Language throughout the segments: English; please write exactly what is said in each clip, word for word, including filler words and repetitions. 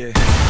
Yeah.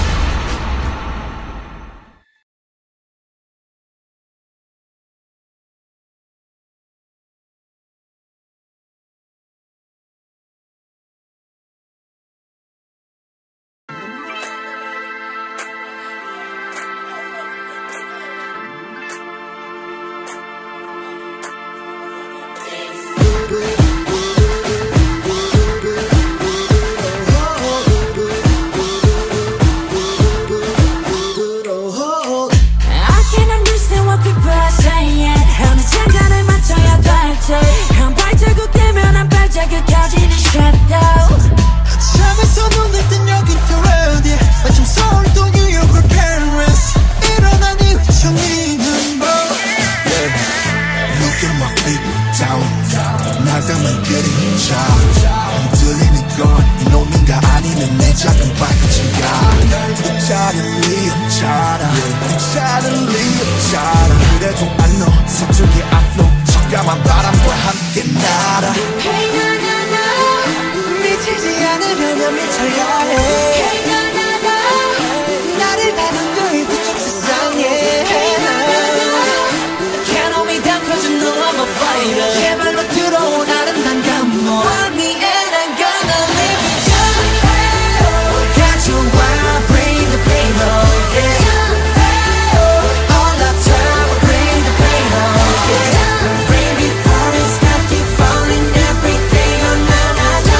나가면 그림자 흔들리는 건 이놈인가 아니면 내 작은 발끝인가 괜찮은 리 없잖아 괜찮은 리 없잖아 그래도 안 너 서툴게 앞로 적감한 바람과 함께 날아 Hey na na na 미치지 않으려면 미쳐야 해 Hey na na na 나를 다룬 그쪽 세상에 Hey na na na Can't hold me down cause you know I'm a fighter 제발로 들어온 아름다운 감동 Find me and I'm gonna leave it up 가져와 bring the pain on yeah All the time bring the pain on yeah Bring me promise I keep falling every day on na na na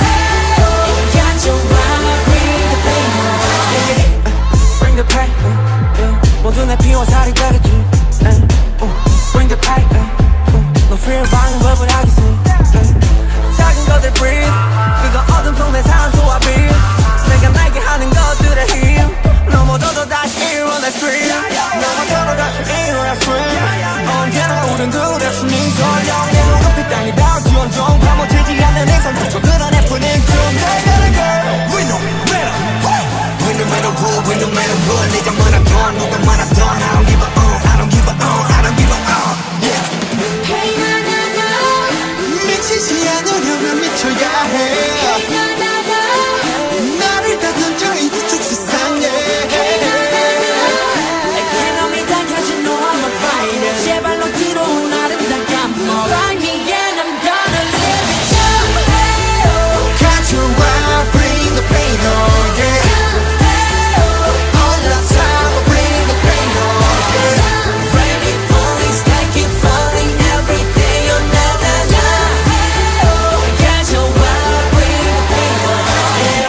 가져와 bring the pain on yeah Bring the pain 모두 내 피와 살이 되겠지 Bring the pain 너 fear 방은 법을 하겠어 작은 것들 breathe 그거 어둠 속 내 산소와 빛 내가 날게 하는 것들의 힘 넘어져도 다시 일어나 scream 넘어져도 다시 일어나 scream 언제나 우린 둘의 숨이 설령 내 눈앞이 땅이 닿을지 온종 파묻히지 않는 인상 그저 끌어내쁘는 중 We no matter We no matter who We no matter what 네가 많았던 누가 많았던 I don't give a uh I don't give a uh I don't give a uh Yeah Hey na na na 미치지 않으려면 미쳐야 해 Hey na na na 나를 다 던져 이 두쪽 세상에 Hey na na na Can't hold me down cause you know I'm a fighter 제발로 들어온 아름다운 감동 Find me and I'm gonna live it up 가져와 bring the pain on yeah All the time I bring the pain on yeah Rainy falling sky keep falling every day oh na na na 가져와 bring the pain on yeah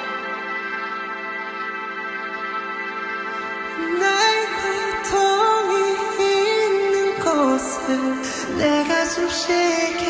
나의 고통이 있는 곳에 내 가슴 시계